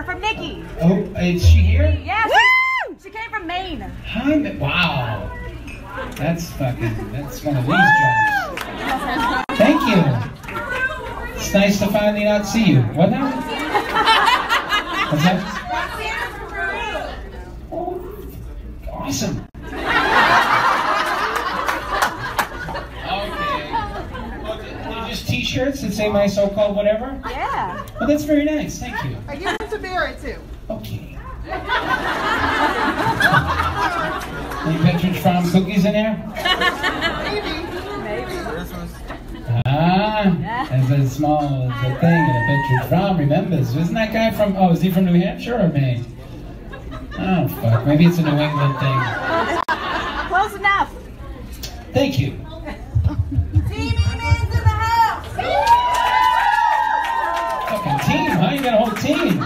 her, from Nikki. Oh, is she here? Yeah, she came from Maine. Hi, wow. That's one of these jobs. Thank you. It's nice to finally not see you. What now? What's that? Oh, awesome. Okay. Well, just t-shirts that say my so-called whatever? Yeah. Well, that's very nice. Thank you. I give it to Barry too. Okay. Any Partridge Farm cookies in there? Maybe. As a small thing in a Partridge Farm remembers. Isn't that guy from, oh, is he from New Hampshire or Maine? Oh, fuck. Maybe it's a New England thing. Close enough. Thank you. Team Eman's in the house. Fucking team, huh? You got a whole team.